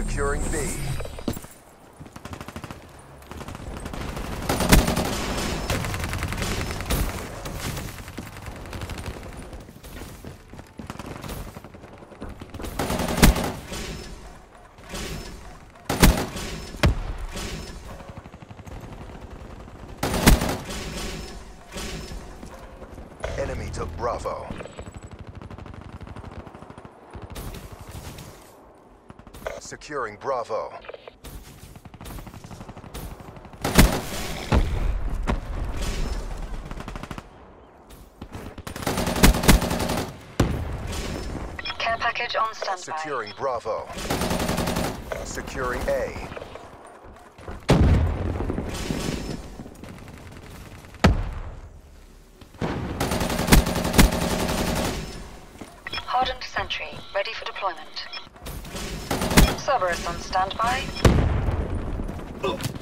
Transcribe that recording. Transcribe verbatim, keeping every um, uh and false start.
Securing B. Enemy took Bravo. Securing Bravo. Care package on standby. Securing Bravo. Securing A. Hardened sentry, ready for deployment. Cerberus on standby.